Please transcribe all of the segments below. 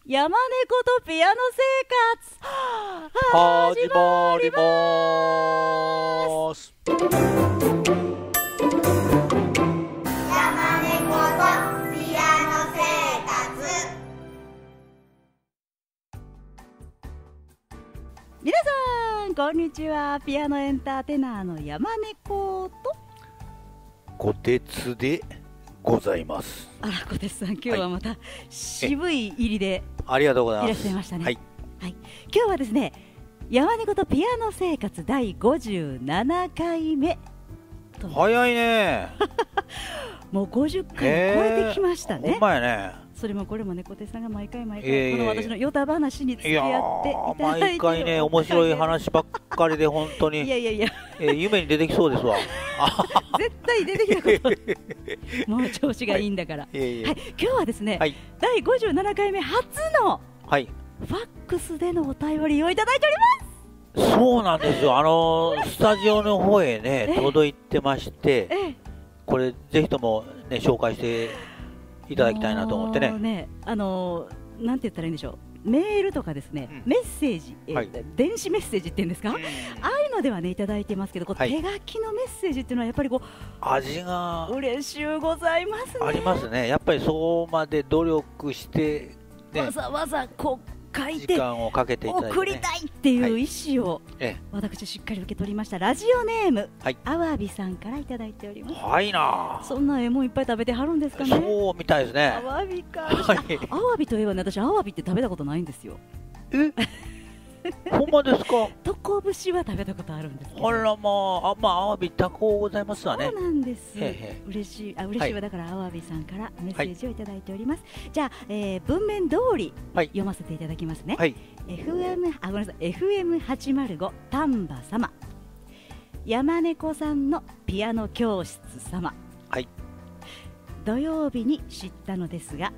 山猫とピアノ生活始まります。 山猫とピアノ生活。 皆さんこんにちは。ピアノエンターテイナーの山猫と小鉄でございます。 あら、小鉄さん、今日はまた渋い入りでありがとうございいらっます。 しゃいましたね。 はい、 はい、今日はですね、山猫とピアノ生活第57回目と、 早いね。 もう50回を超えてきましたほんね。 まやね。 それもこれもね、小鉄さんが毎回この私のヨタ話に付き合っていただいて毎回ね、面白い話ばっかりで本当にいやいやいや、 夢に出てきそうですわ。 絶対出てきたこともう調子がいいんだから、はい、今日はですね、 はい、 第57回目初のはい、 ファックスでのお便りをいただいております。 そうなんですよ。スタジオの方へね、届いてまして、これぜひともね、紹介していただきたいなと思ってね。 なんて言ったらいいんでしょう、メールとかですね、メッセージ、電子メッセージっていうんですか、ああいうのではねいただいてますけど、手書きのメッセージっていうのはやっぱり味が嬉しゅうございますね。 ありますね。やっぱりそこまで努力して、 わざわざ書いて時間をかけていただいて、 送りたいっていう意思を、私しっかり受け取りました。ラジオネーム、あわびさんからいただいております。 はいな。 そんな絵もいっぱい食べてはるんですかね。 そうみたいですね。 あわびか。あわびといえばね、私あわびって食べたことないんですよ。 ほんまですか。 とこぶしは食べたことあるんですけど。 あら、あわびたこございますわね。 そうなんです。嬉しいわ。だからあわびさんからメッセージをいただいております。じゃあ、文面通り読ませていただきますね。FM805 丹波様、山猫さんのピアノ教室様、土曜日に知ったのですが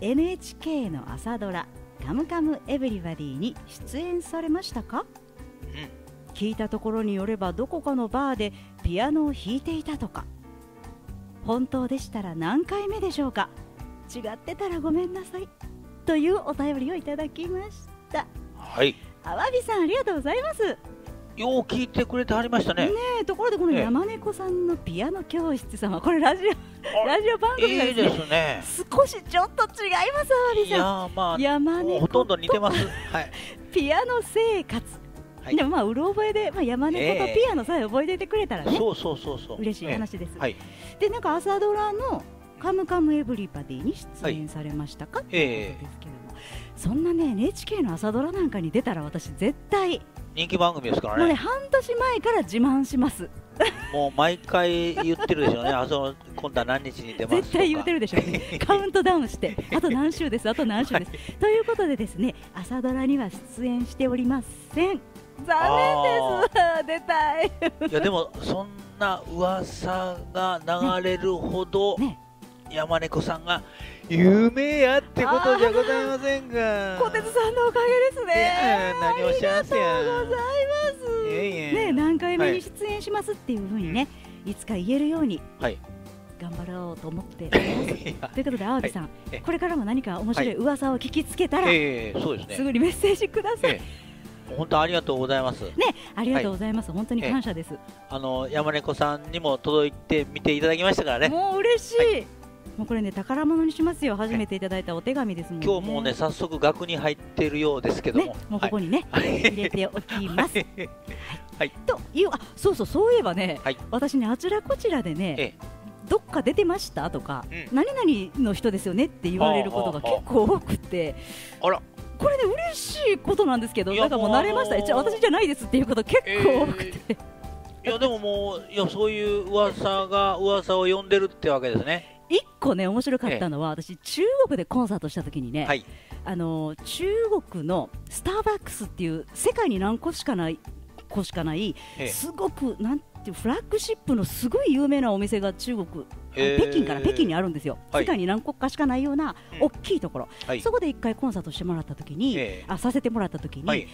NHK の朝ドラカムカムエヴリバディに出演されましたか？聞いたところによればどこかのバーでピアノを弾いていたとか。本当でしたら何回目でしょうか？違ってたらごめんなさいというお便りをいただきました。 はい、 あわびさん、ありがとうございます。 よう聞いてくれてはりましたね。 ところでこの山猫さんのピアノ教室様、これラジオ番組がいいですね。 少しちょっと違います。あわびさん、山猫とほとんど似てます。 ピアノ生活、でもうろ覚えで、山猫とピアノさえ覚えていてくれたらね、そう嬉しい話です。で、なんか朝ドラのカムカムエヴリバディに出演されましたかっていうことですけども、そんなね NHK の朝ドラなんかに出たら私絶対人気番組ですからね。 もうね、半年前から自慢します。 もう毎回言ってるでしょうね。今度は何日に出ますとか絶対言ってるでしょうね。カウントダウンしてあと何週です、あと何週です、ということでですね、朝ドラには出演しておりません。残念です。出たい。 いやでもそんな噂が流れるほど、山猫さんが有名やってことじゃございませんか。 小鉄さんのおかげですね。 何をおっしゃいますやん。 ありがとうございます。何回目に出演しますっていうふうにね、いつか言えるように頑張ろうと思っています。ということで、あわびさん、これからも何か面白い噂を聞きつけたら、すぐにメッセージください。 本当ありがとうございます。 ありがとうございます。本当に感謝です。 山猫さんにも届いて見ていただきましたからね。 もう嬉しい。もうこれね、宝物にしますよ。初めていただいたお手紙ですもんね。 今日もね、早速額に入っているようですけども、 もうここにね、入れておきます。という、そういえばね、私ね、あちらこちらでね、どっか出てましたとか、何々の人ですよねって言われることが結構多くて、これね、嬉しいことなんですけど、なんかもう慣れました。私じゃないですっていうこと結構多くて。 いやでももうそういう噂を呼んでるってわけですね。 一個ね、面白かったのは、私中国でコンサートした時にね、中国のスターバックスっていう世界に何個しかないすごくなんていうフラッグシップのすごい有名なお店が中国、北京にあるんですよ。世界に何個かしかないような大きいところ、そこで一回コンサートしてもらった時に、させてもらった時に、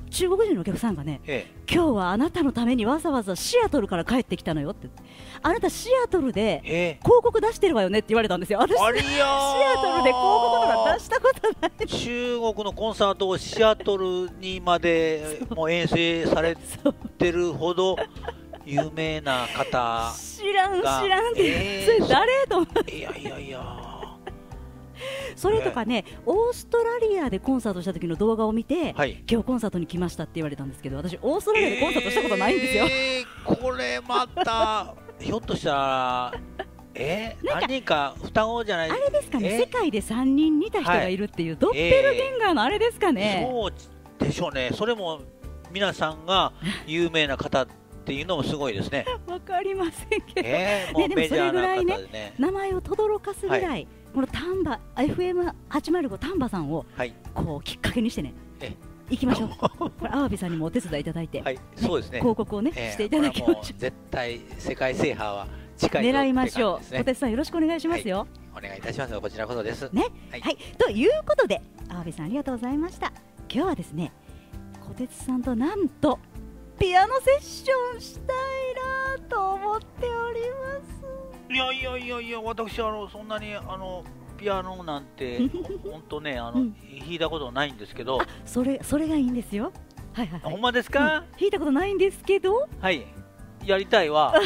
中国人のお客さんがね、今日はあなたのためにわざわざシアトルから帰ってきたのよって、あなたシアトルで広告出してるわよねって言われたんですよ。私シアトルで広告とか出したことない。 中国のコンサートをシアトルにまでもう遠征されてるほど有名な方が知らんって、それ誰と思って、 いやそれとかね、オーストラリアでコンサートした時の動画を見て、今日コンサートに来ましたって言われたんですけど、私オーストラリアでコンサートしたことないんですよ。 これまたひょっとしたら何人か双子じゃない、 あれですかね、世界で3人似た人がいるっていう、ドッペルゲンガーのあれですかね。 そうでしょうね。それも皆さんが有名な方っていうのもすごいですね。 わかりませんけど、 もうでもそれぐらいね、 ね、 名前を轟かすぐらい、この丹波 FM805 丹波さんをこうきっかけにしてね、行きましょう。これアワビさんにもお手伝いいただいて、 そうですね、 広告をね、していただきましょう。 絶対世界制覇は近いと狙いましょう。小鉄さんよろしくお願いしますよ。 お願いいたします。こちらこそですね。はい、ということでアワビさんありがとうございました。今日はですね、小鉄さんとなんとピアノセッションしたいなと思っております。 いや私そんなにピアノなんて本当ね弾いたことないんですけど、 それがいいんですよ。はいはい、 ほんまですか？ 弾いたことないんですけど、 やりたいわ。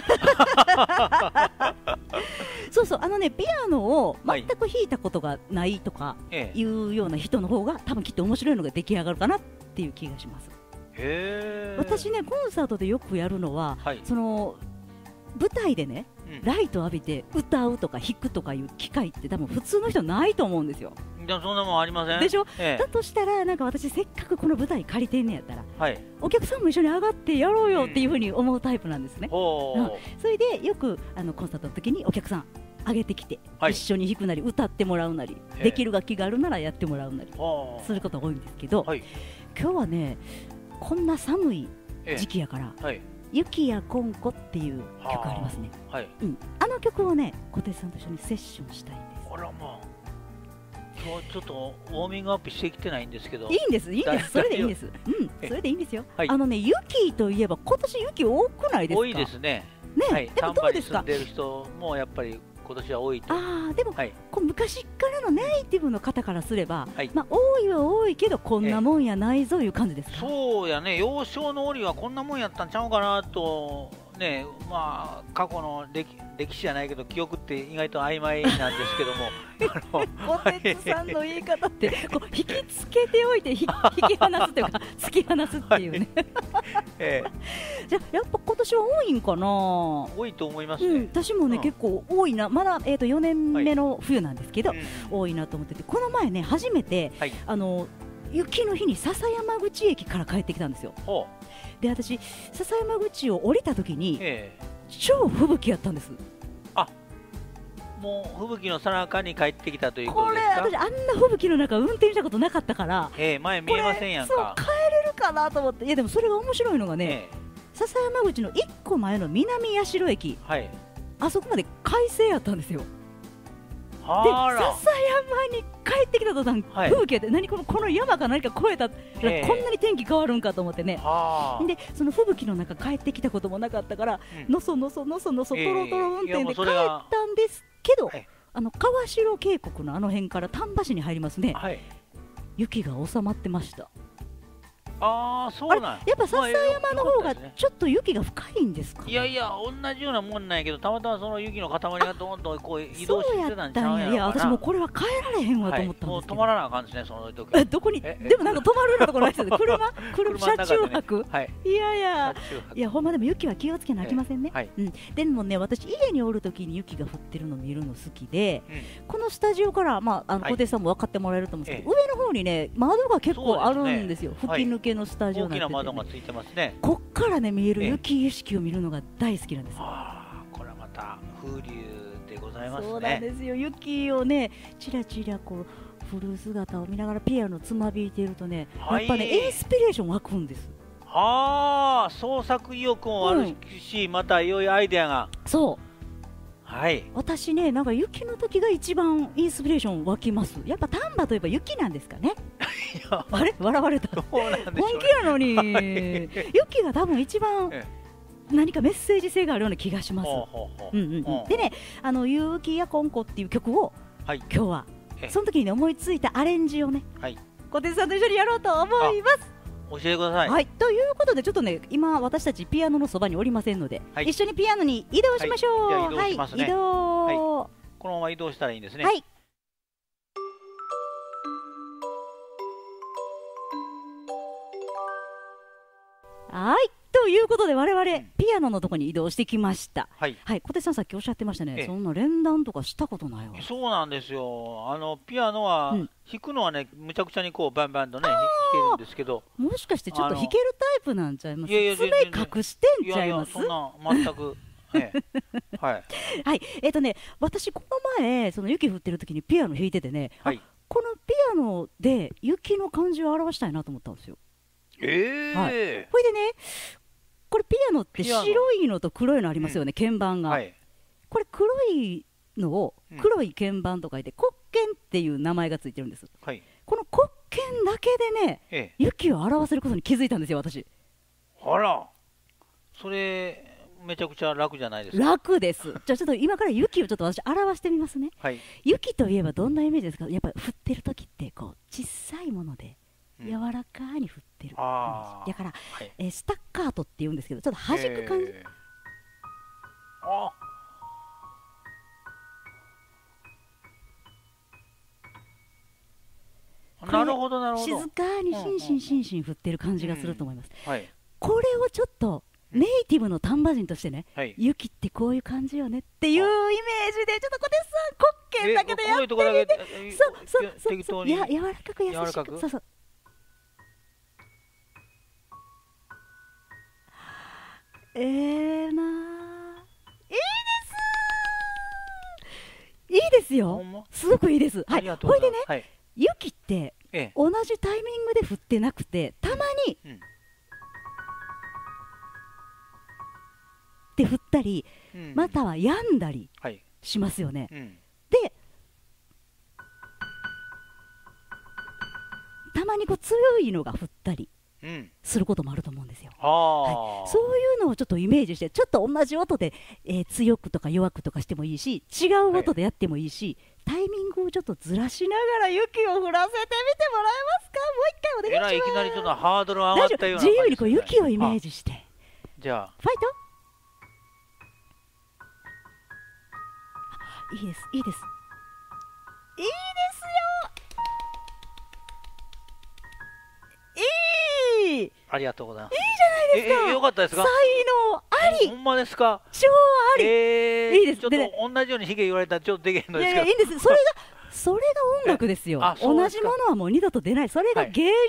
そうピアノを全く弾いたことがないとかいうような人の方が多分きっと面白いのが出来上がるかなっていう気がします。私ね、コンサートでよくやるのは、その舞台でね、ライト浴びて歌うとか弾くとかいう機会って多分普通の人ないと思うんですよ。 そんなもんありませんでしょ、だとしたらなんか私せっかくこの舞台借りてんねやったら、お客さんも一緒に上がってやろうよっていうふうに思うタイプなんですね。それでよくコンサートの時にお客さん上げてきて、一緒に弾くなり歌ってもらうなり、できる楽器があるならやってもらうなりすることが多いんですけど、今日はね、こんな寒い時期やから、雪やこんこっていう曲ありますね。あの曲をね、小手さんと一緒にセッションしたいんです。 あらまあ、今日ちょっとウォーミングアップしてきてないんですけど。 いいんです、それでいいんです。それでいいんですよ。雪といえば今年雪多くないですか？ 多いですね。 でもどうですか？ 住んでる人もやっぱり今年は多いと。 でも、昔からのネイティブの方からすれば、多いは多いけどこんなもんやないぞいう感じですか？ そうやね、幼少の折はこんなもんやったんちゃうかなとね、過去の歴史じゃないけど記憶って意外と曖昧なんですけども小鉄さんの言い方ってこう引きつけておいて引き離すというか突き放すっていうね。じゃあやっぱ今年は多いんかな？ 多いと思いますね。 私もね、結構多いな。まだ4年目の冬なんですけど、多いなと思ってて、この前ね初めて雪の日に笹山口駅から帰ってきたんですよ。で、私笹山口を降りた時に、超吹雪やったんです。 もう吹雪のさなかに帰ってきたということですか？ これ私あんな吹雪の中運転したことなかったから、 前見えませんやんか。 帰れるかなと思って。いやでもそれが面白いのがね、笹山口の1個前の南八代駅、あそこまで快晴やったんですよ。で笹山に帰ってきた途端、吹雪で、何この山か何か越えたらこんなに天気変わるんかと思ってね。でその吹雪の中帰ってきたこともなかったから、のそのそトロトロ運転で帰ったんですけど、川代渓谷のあの辺から丹波市に入りますね、雪が収まってました。 そうなん。 やっぱ笹山の方がちょっと雪が深いんですか？ いや同じようなもんなんやけど、たまたまその雪の塊がどんどんこう移動してたんちゃうやろかな。 いや私もこれは帰られへんわと思ったんですけど、 もう止まらなあかんですね、その時。 どこにでもなんか止まるようなところないですよね。車中泊。いやほんまでも雪は気をつけなあきませんね。でもね、私家におる時に雪が降ってるの見るの好きで、このスタジオから小手さんも分かってもらえると思うんですけど、上の方にね窓が結構あるんですよ。吹き抜けのスタジオになってて、 大きな窓がついてますね。 こっからね見える雪景色を見るのが大好きなんですよ。 これはまた風流でございますね。 そうなんですよ。雪をねちらちらこう降る姿を見ながらピアノつまびいているとね、やっぱねインスピレーション湧くんです。 創作意欲もあるし、また良いアイデアが。 私ね、なんか雪の時が一番インスピレーション湧きます。やっぱ丹波といえば雪なんですかね。 あれ笑われた。 そうなんでしょうね。 本気なのに、雪が多分一番何かメッセージ性があるような気がします。でね、雪やこんこっていう曲を今日はその時にね思いついたアレンジをね、小手さんと一緒にやろうと思います。 教えてください。 はい、ということでちょっとね今私たちピアノのそばにおりませんので、一緒にピアノに移動しましょう。 じゃあ移動しますね。 移動。 このまま移動したらいいんですね。 はい。はい、ということで我々ピアノのところに移動してきました。はい、小手さんさっきおっしゃってましたね。そんな連弾とかしたことないわ。 そうなんですよ。ピアノは弾くのはねむちゃくちゃにこうバンバンとね弾けるんですけど。 もしかしてちょっと弾けるタイプなんちゃいます？爪隠してんちゃいます？ そんな全く。はい。 私この前その雪降ってる時にピアノ弾いててね、このピアノで雪の感じを表したいなと思ったんですよ。ほいでね、これピアノって白いのと黒いのありますよね、鍵盤が。これ黒いのを黒い鍵盤と書いて黒鍵っていう名前がついてるんです。この黒鍵だけでね、雪を表せることに気づいたんですよ、私。 あら、それめちゃくちゃ楽じゃないですか。 楽です。じゃあちょっと今から雪をちょっと私表してみますね。雪といえばどんなイメージですか？やっぱり降ってる時ってこう小さいもので柔らかに降ってる。だから、スタッカートって言うんですけど、ちょっと弾く感じ。 なるほどなるほど。 静かにしんしん降ってる感じがすると思います。これをちょっとネイティブの丹波人としてね、雪ってこういう感じよねっていうイメージでちょっと小手さん黒鍵だけでやってみて。そう柔らかく優しく。そうそう。いいですよ。すごくいいです。ほいでね、雪って同じタイミングで降ってなくて、たまにで降ったり、または止んだりしますよね。で、たまにこう強いのが降ったりすることもあると思うんですよ。そういうのをちょっとイメージして、ちょっと同じ音で、強くとか弱くとかしてもいいし、違う音でやってもいいし、タイミングをちょっとずらしながら雪を降らせてみてもらえますか？もう一回お願いします。 いきなりちょっとハードル上がったような感じですね。 自由にこう雪をイメージして。 じゃあファイト。いいです、いいです、いいですよ。いい。 ありがとうございます。 いいじゃないですか。 よかったですか？ 才能あり。 ほんまですか？ 超あり。いいです。 ちょっと同じように弾け言われたらちょっとできへんのですけど。 いやいいんです。それが音楽ですよ。同じものはもう二度と出ない。それが芸術です。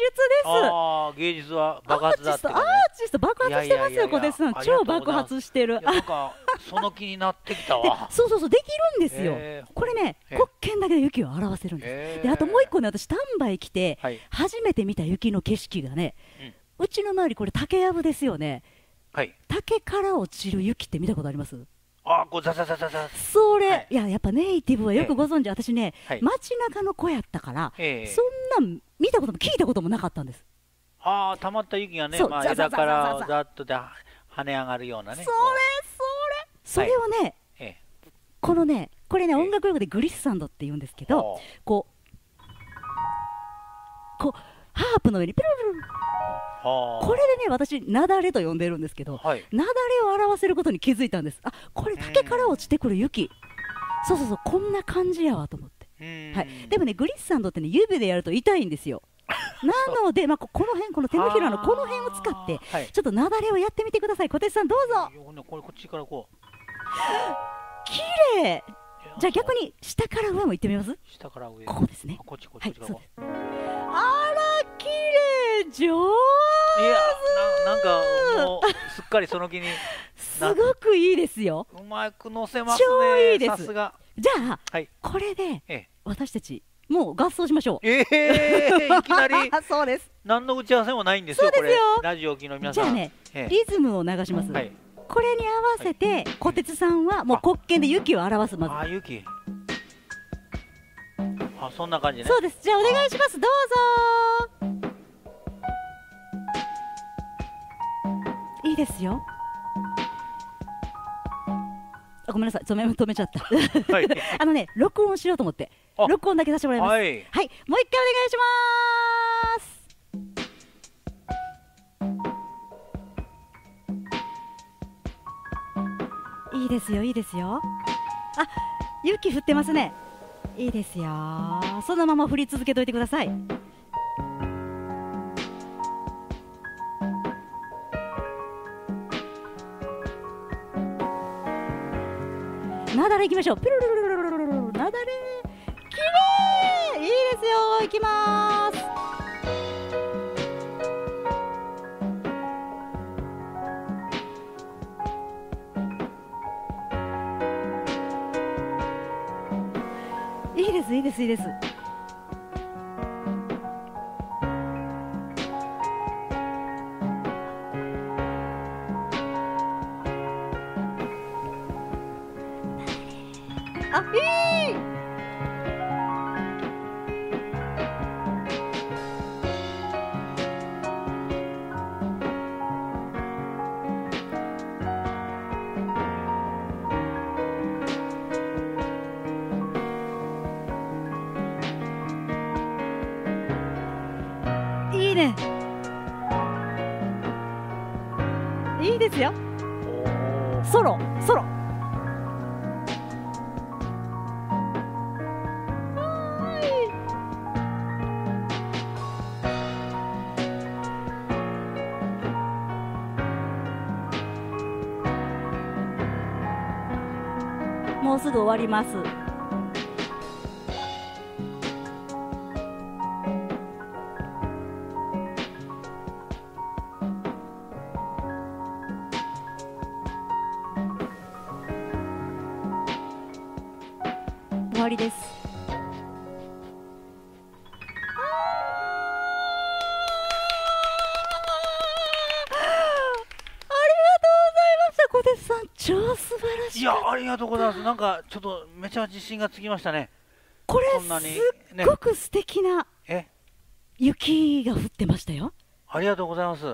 芸術は爆発だって。 アーティスト爆発してますよ、小手さん。超爆発してる。 なんかその気になってきたわ。 そうできるんですよ。これね、黒鍵だけで雪を表せるんです。で、あともう一個ね、私丹波へ来て初めて見た雪の景色がね、うちの周りこれ竹やぶですよね。竹から落ちる雪って見たことあります？ こうザザザザザ。 それ、やっぱネイティブはよくご存知。私ね、街中の子やったから、そんなん見たことも聞いたこともなかったんです。 溜まった雪がね、枝からざっとで跳ね上がるようなね。 それをね、これね、音楽用語でグリッサンドって言うんですけど、こうハープの上にピロピロ。これでね、私なだれと呼んでるんですけど、なだれを表せることに気づいたんです。これ竹から落ちてくる雪、そうこんな感じやわと思って。でもね、グリッサンドってね、指でやると痛いんですよ。なので、この辺、この手のひらのこの辺を使ってちょっとなだれをやってみてください。小手さんどうぞ。 こっちからこう。 綺麗。じゃあ逆に下から上も行ってみます？ 下から上。 ここですね。 こっちあら綺麗、上手。いや、なんかもうすっかりその気に。 すごくいいですよ。 うまく乗せますね。 超いいです。 さすが。 じゃあこれで私たちもう合奏しましょう。 いきなり。 そうです。 何の打ち合わせもないんですよ。 そうですよ。 ラジオ機の皆さん。 じゃあね、リズムを流します。これに合わせて小鉄さんはもう黒鍵で雪を表す。まず雪。そんな感じね。 そうです。じゃあお願いします。どうぞ。 ですよ。ごめんなさい、止めちゃった。はい、録音しようと思って、録音だけさせてもらいます。はい、もう一回お願いします。いいですよ、いいですよ。あ、雪降ってますね。いいですよ。そのまま降り続けといてください。なだれ行きましょう。ピルルルルルルルル、なだれきれい。いいですよ。行きます。いいです、いいです、いいです。あ、いい。いいね。いいですよ。ソロ。もうすぐ終わります。終わりです。小手さん、超素晴らしい。 いや、ありがとうございます。なんかちょっとめちゃ自信がつきましたね。 これすっごく素敵な雪が降ってましたよ。 ありがとうございます。 はい。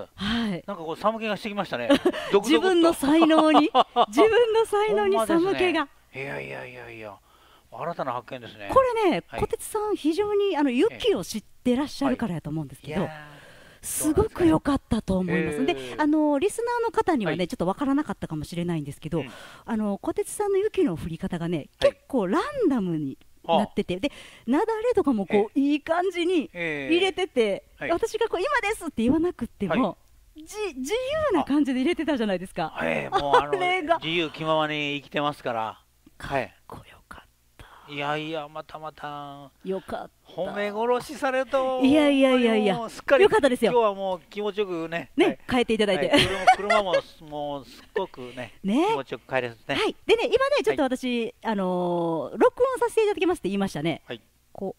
なんかこう寒気がしてきましたね。 自分の才能に寒気が。 いや、新たな発見ですね。 これね、小鉄さん非常に雪を知ってらっしゃるからやと思うんですけど。すごく良かったと思います。で、リスナーの方にはね、ちょっとわからなかったかもしれないんですけど、小鉄さんの雪の降り方がね、結構ランダムになってて、で、なだれとかもこういい感じに入れてて、私がこう今ですって言わなくっても、自由な感じで入れてたじゃないですか。 もう自由気ままに生きてますから。 かっこよかった。 いや、またよかった。 褒め殺しされると。 いや、よかったですよ。 今日はもう気持ちよくね、 帰っていただいて。 車ももうすっごくね、気持ちよく帰れますね。 はい。でね、今ね、ちょっと私、録音させていただきますって言いましたね。こ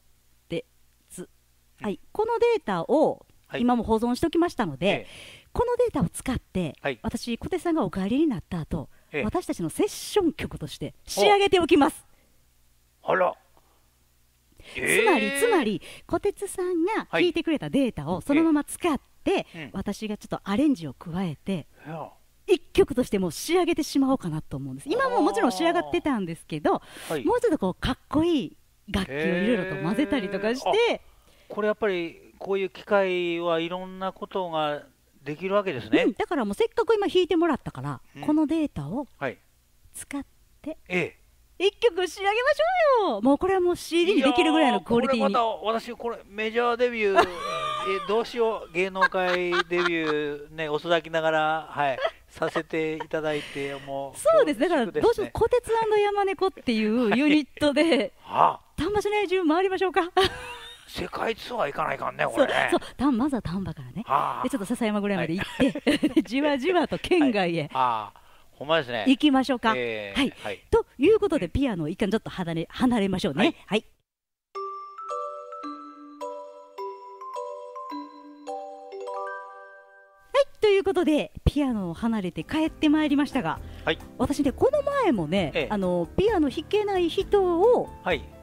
のデータを今も保存しておきましたので、このデータを使って、私、小手さんがお帰りになった後、私たちのセッション曲として仕上げておきます。 あら。 つまり小鉄さんが弾いてくれたデータをそのまま使って、私がちょっとアレンジを加えて一曲としても仕上げてしまおうかなと思うんです。今ももちろん仕上がってたんですけど、もうちょっとこうかっこいい楽器をいろいろと混ぜたりとかして。 これやっぱりこういう機会はいろんなことができるわけですね。 だからもうせっかく今弾いてもらったから、このデータを使って一曲仕上げましょうよ。もうこれはもう CD にできるぐらいのクオリティに。 これまた私これメジャーデビューどうしよう、芸能界デビューね、遅咲きながらさせていただいて、もうそうです。だからどうしよう、小鉄&山猫っていうユニットで丹波市内中回りましょうか。 世界ツアー行かないかんね、これね。 まずは丹波からね、でちょっと笹山ぐらいまで行ってじわじわと県外へほんまですね、 行きましょうか。ということで、ピアノを一回ちょっと離れましょうね。はい。ということでピアノを離れて帰ってまいりましたが、私ね、この前もね、ピアノ弾けない人を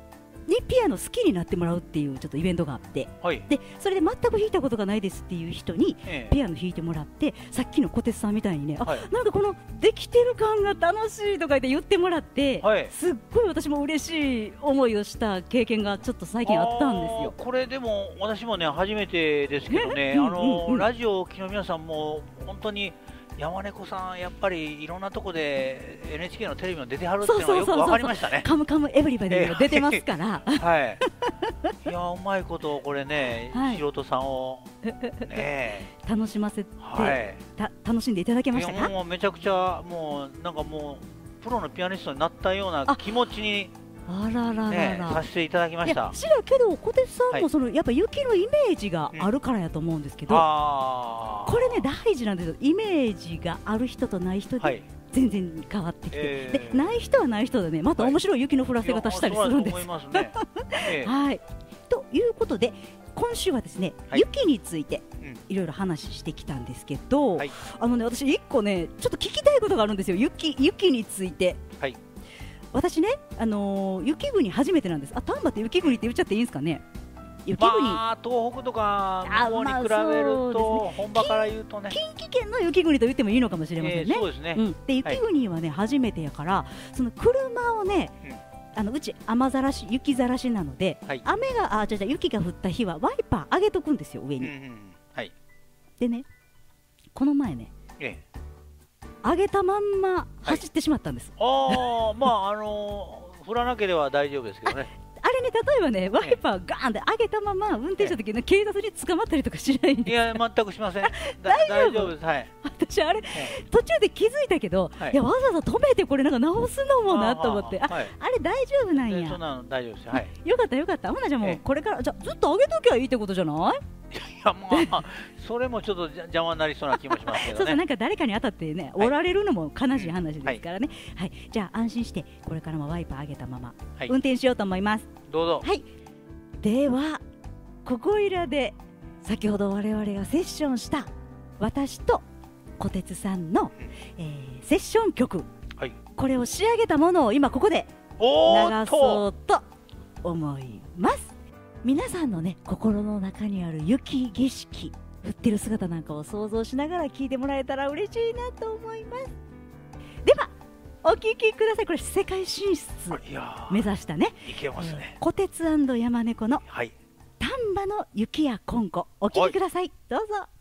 にピアノ好きになってもらうっていうちょっとイベントがあって、 はい、 でそれで全く弾いたことがないですっていう人にピアノ弾いてもらって、さっきの小鉄さんみたいにね、 はい、 なんかこのできてる感が楽しいとか言ってもらって、はい、すっごい私も嬉しい思いをした経験がちょっと最近あったんですよ。 これでも私もね初めてですけどね、ラジオを聴きの皆さんも本当に山猫さんやっぱりいろんなとこで NHK のテレビも出てはるっていうのがよく分かりましたね。 カムカムエブリバディも出てますからはいいやうまいことこれね、素人さんをね楽しませて、楽しんでいただけましたか？ もうめちゃくちゃもうなんかもうプロのピアニストになったような気持ちにさせていただきました。 知らんけど小鉄さんもそのやっぱ雪のイメージがあるからやと思うんですけど、これね大事なんですよ。イメージがある人とない人で全然変わってきて、でない人はない人でねまた面白い雪の降らせ方したりするんです。はい、ということで今週はですね、雪についていろいろ話してきたんですけど、私一個ねちょっと聞きたいことがあるんですよ。雪について。私ね、雪国初めてなんです。丹波って雪国って言っちゃっていいんですかね？雪国、 東北とか向こうに比べると、本場から言うとね、 近畿圏の雪国と言ってもいいのかもしれませんね。 そうですね。 で雪国はね、初めてやからその車をね、うち雨ざらし雪ざらしなので、雪が降った日はワイパー上げとくんですよ上に。でねこの前ね、上げたまんま走ってしまったんです。 降らなければ大丈夫ですけどね。 あれね、例えばね、ワイパーガーンって上げたまま運転した時に警察に捕まったりとかしないんですか？ いや、全くしません。大丈夫です。 私、あれ、途中で気づいたけど、いや、わざわざ止めてこれなんか直すのもなと思って、あれ大丈夫なんや。 そんなの大丈夫ですよ。 よかったよかった。ほなじゃもうこれからずっと上げときゃいいってことじゃない？ いやそれもちょっと邪魔になりそうな気もしますけどね。 なんか誰かに当たってね、おられるのも悲しい話ですからね。じゃあ安心してこれからもワイパー上げたまま運転しようと思います。 どうぞ。 ではここいらで先ほど我々がセッションした私と小鉄さんの、セッション曲、これを仕上げたものを今ここで流そうと思います。皆さんのね心の中にある雪景色降ってる姿なんかを想像しながら聴いてもらえたら嬉しいなと思います。ではお聴きください。これ世界進出目指したね、小鉄&山猫の丹波の雪やコンコ、お聴きください。どうぞ。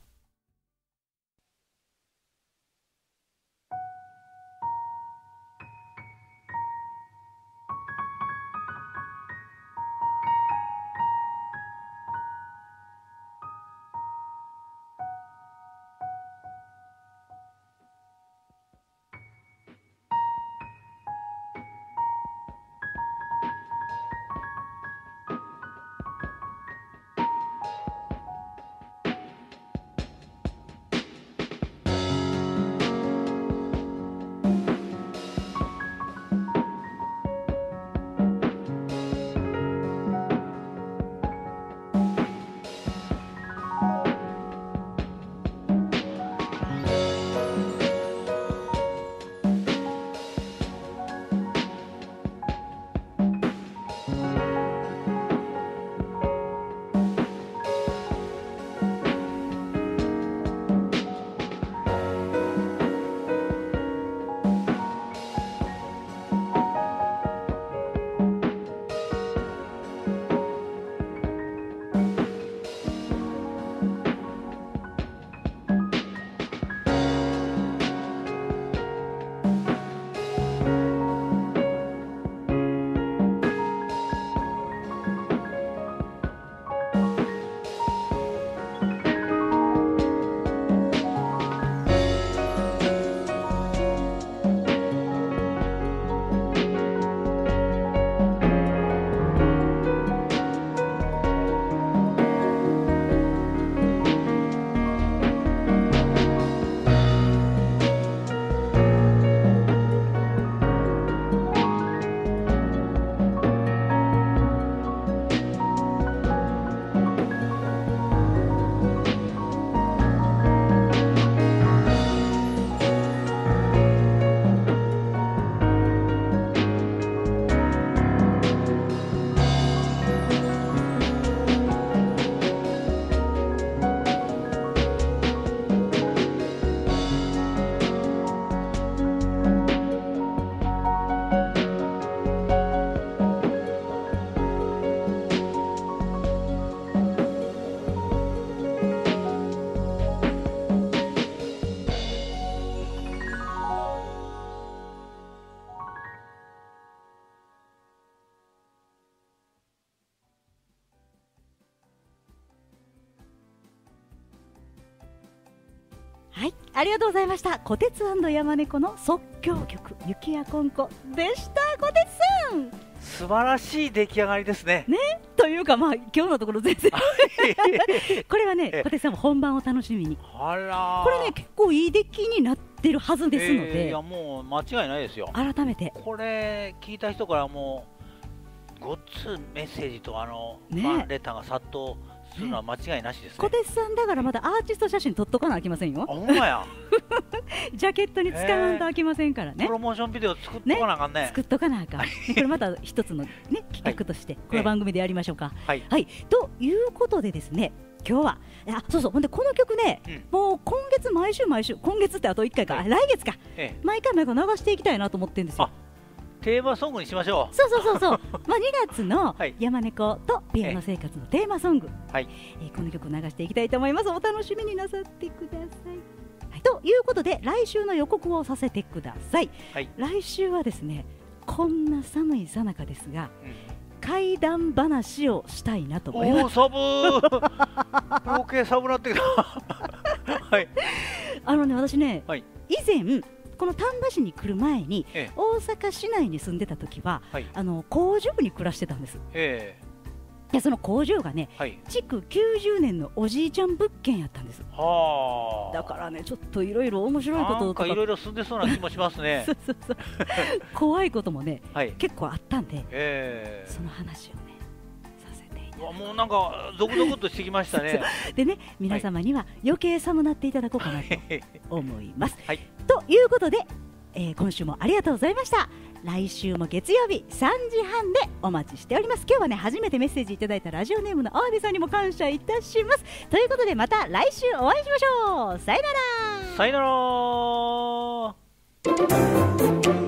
はい、ありがとうございました。小鉄&山猫の即興曲雪やこんこでした。小鉄さん、 素晴らしい出来上がりですね。 ね、というかまあ今日のところ全然これはね、小鉄さんも本番を楽しみに。 あら、 これね結構いい出来になってるはずですので、 いやもう間違いないですよ。 改めてこれ聞いた人からもうごっつメッセージとねファンレターが殺到するのは間違いなしですね。 小鉄さんだからまだアーティスト写真撮っとかなあきませんよ。 あ、ほんまやジャケットに使わんとあきませんからね。 プロモーションビデオ作っとかなあかんね。 作っとかなあかん、ね、これまた一つの、ね、企画としてこの番組でやりましょうか。 はい、 はい、ということでですね、今日はそうそう、ほんでこの曲ね、もう今月毎週今月ってあと1回か、来月か、毎回流していきたいなと思ってるんですよ。 テーマソングにしましょう。 そうまあ2月の山猫とピアノ生活のテーマソング、この曲流していきたいと思います。お楽しみになさってください。ということで来週の予告をさせてください。来週はですね、こんな寒いさなかですが、怪談話をしたいなと思います。 おー、寒ー余計寒なってきたはい、 私ね、以前この丹波市に来る前に、大阪市内に住んでた時は、工場に暮らしてたんです。でその工場がね、築90年のおじいちゃん物件やったんです。だからね、ちょっといろいろ面白いこととかいろいろ住んでそうな気もしますね怖いこともね、結構あったんで、その話をねさせていただきます。 もうなんかゾクゾクっとしてきましたねでね、皆様には余計寒なっていただこうかなと思います、ということで、今週もありがとうございました。来週も月曜日3時半でお待ちしております。今日はね、初めてメッセージいただいたラジオネームのアワビさんにも感謝いたします。ということで、また来週お会いしましょう。さよなら。 さよなら。